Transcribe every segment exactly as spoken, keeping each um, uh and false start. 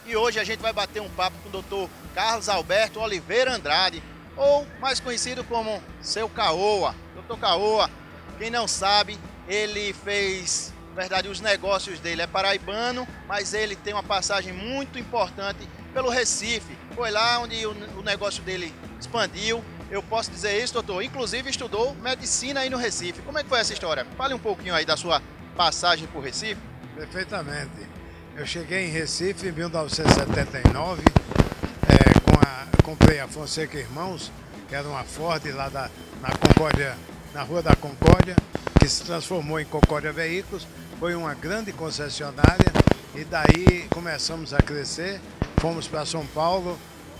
e hoje a gente vai bater um papo com o doutor Carlos Alberto Oliveira Andrade, ou mais conhecido como Seu Caoa. doutor Caoa, quem não sabe, ele fez, na verdade, os negócios dele é paraibano, mas ele tem uma passagem muito importante pelo Recife. Foi lá onde o, o negócio dele expandiu. Eu posso dizer isso, doutor? Inclusive estudou medicina aí no Recife. Como é que foi essa história? Fale um pouquinho aí da sua passagem por Recife. Perfeitamente. Eu cheguei em Recife em mil novecentos e setenta e nove, é, com a, comprei a Fonseca Irmãos, que era uma Ford lá da, na Concórdia, na Rua da Concórdia, que se transformou em Concórdia Veículos. Foi uma grande concessionária e daí começamos a crescer. Fomos para São Paulo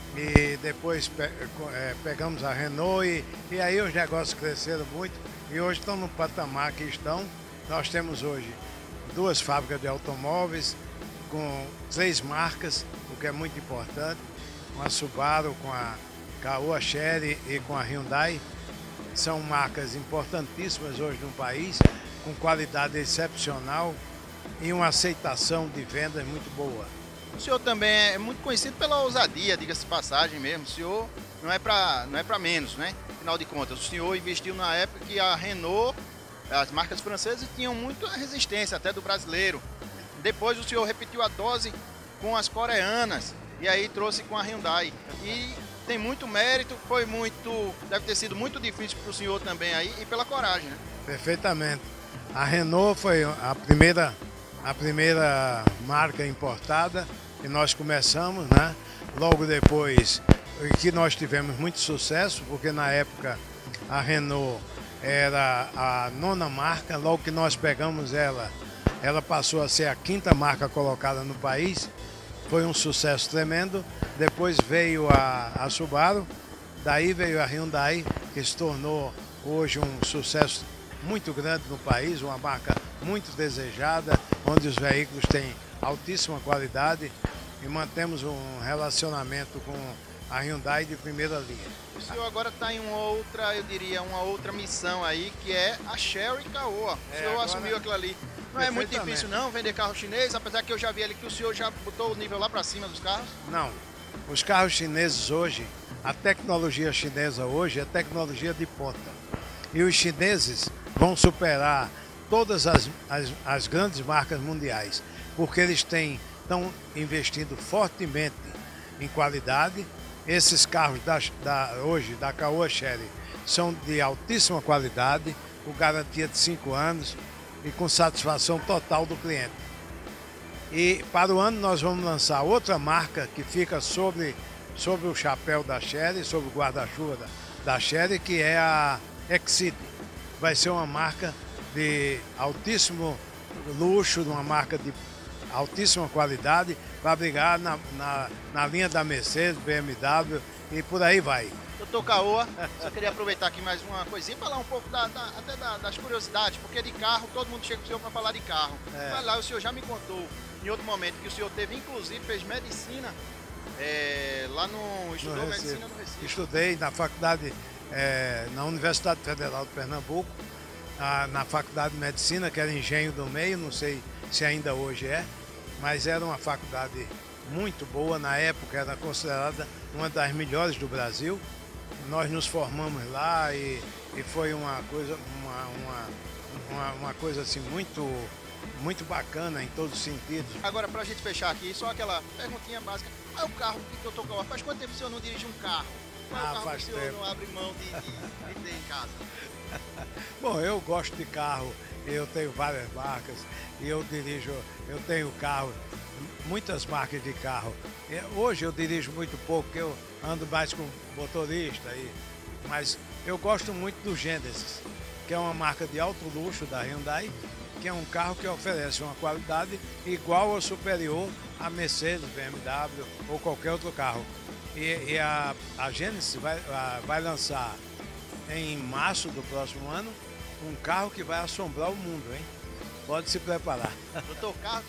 e depois pe, é, pegamos a Renault e, e aí os negócios cresceram muito e hoje estão no patamar que estão. Nós temos hoje duas fábricas de automóveis com três marcas, o que é muito importante, com a Subaru, com a Caoa Chery e com a Hyundai. São marcas importantíssimas hoje no país, com qualidade excepcional e uma aceitação de vendas muito boa. O senhor também é muito conhecido pela ousadia, diga-se de passagem mesmo. O senhor não é para não é para menos, né? Afinal de contas, o senhor investiu na época que a Renault, as marcas francesas, tinham muita resistência, até do brasileiro. Depois o senhor repetiu a dose com as coreanas e aí trouxe com a Hyundai. E tem muito mérito, foi muito, deve ter sido muito difícil para o senhor também aí e pela coragem, né? Perfeitamente. A Renault foi a primeira, a primeira marca importada que nós começamos, né? Logo depois que nós tivemos muito sucesso, porque na época a Renault era a nona marca, logo que nós pegamos ela, ela passou a ser a quinta marca colocada no país. Foi um sucesso tremendo. Depois veio a, a Subaru, daí veio a Hyundai, que se tornou hoje um sucesso muito grande no país, uma marca muito desejada, onde os veículos têm altíssima qualidade e mantemos um relacionamento com a Hyundai de primeira linha. O senhor agora está em uma outra, eu diria, uma outra missão aí, que é a Chery Caoa. O É, senhor agora... assumiu aquilo ali. Não é muito difícil não vender carro chinês, apesar que eu já vi ali que o senhor já botou o nível lá para cima dos carros? Não. Os carros chineses hoje, a tecnologia chinesa hoje é tecnologia de ponta. E os chineses vão superar todas as, as, as grandes marcas mundiais, porque eles têm, estão investindo fortemente em qualidade. Esses carros da, da, hoje da Caoa Chery são de altíssima qualidade, com garantia de cinco anos e com satisfação total do cliente. E para o ano nós vamos lançar outra marca que fica sobre, sobre o chapéu da Chery, sobre o guarda-chuva da, da Chery, que é a Exceed. Vai ser uma marca de altíssimo luxo, uma marca de altíssima qualidade, para brigar na, na, na linha da Mercedes, B M W e por aí vai. doutor Caoa, só queria aproveitar aqui mais uma coisinha e falar um pouco da, da, até da, das curiosidades, porque de carro, todo mundo chega para o senhor para falar de carro. É. Mas lá o senhor já me contou, em outro momento, que o senhor teve, inclusive, fez medicina é, lá no... estudou no medicina no Recife. Estudei na faculdade, é, na Universidade Federal de Pernambuco, a, na faculdade de medicina, que era Engenho do Meio, não sei se ainda hoje é, mas era uma faculdade muito boa, na época era considerada uma das melhores do Brasil. Nós nos formamos lá e, e foi uma coisa, uma, uma, uma, uma coisa assim muito, muito bacana em todos os sentidos. Agora, para a gente fechar aqui, só aquela perguntinha básica. Qual é o carro que o doutor Caoa, faz quanto tempo o senhor não dirige um carro? Qual é Ah, o carro faz que o senhor tempo. não abre mão de, de, de ter em casa? Bom, eu gosto de carro, eu tenho várias marcas e eu dirijo, eu tenho carro, muitas marcas de carro. Hoje eu dirijo muito pouco, porque eu ando mais com motorista, aí, mas eu gosto muito do Genesis, que é uma marca de alto luxo da Hyundai, que é um carro que oferece uma qualidade igual ou superior a Mercedes, B M W ou qualquer outro carro. E, e a, a Genesis vai, a, vai lançar em março do próximo ano um carro que vai assombrar o mundo, hein? Pode se preparar. doutor Carlos